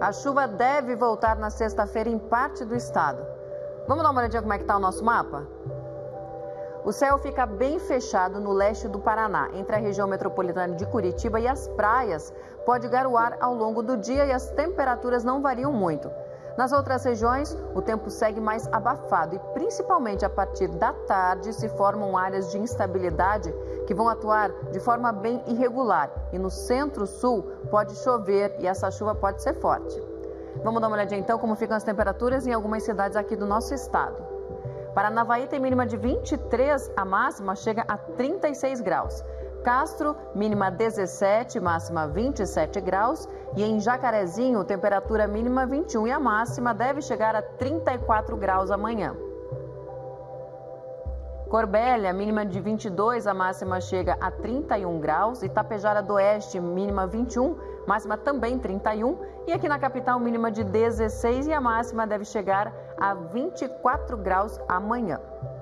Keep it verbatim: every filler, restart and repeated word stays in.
A chuva deve voltar na sexta-feira em parte do estado. Vamos dar uma olhadinha como é que está o nosso mapa? O céu fica bem fechado no leste do Paraná, entre a região metropolitana de Curitiba e as praias. Pode garoar ao longo do dia e as temperaturas não variam muito. Nas outras regiões, o tempo segue mais abafado e, principalmente a partir da tarde, se formam áreas de instabilidade que vão atuar de forma bem irregular. E no centro-sul pode chover e essa chuva pode ser forte. Vamos dar uma olhadinha então como ficam as temperaturas em algumas cidades aqui do nosso estado. Paranavaí tem mínima de vinte e três, a máxima chega a trinta e seis graus. Castro, mínima dezessete, máxima vinte e sete graus. E em Jacarezinho, temperatura mínima vinte e um e a máxima deve chegar a trinta e quatro graus amanhã. Corbélia, mínima de vinte e dois, a máxima chega a trinta e um graus. Itapejara do Oeste, mínima vinte e um, máxima também trinta e um. E aqui na capital, mínima de dezesseis e a máxima deve chegar a vinte e quatro graus amanhã.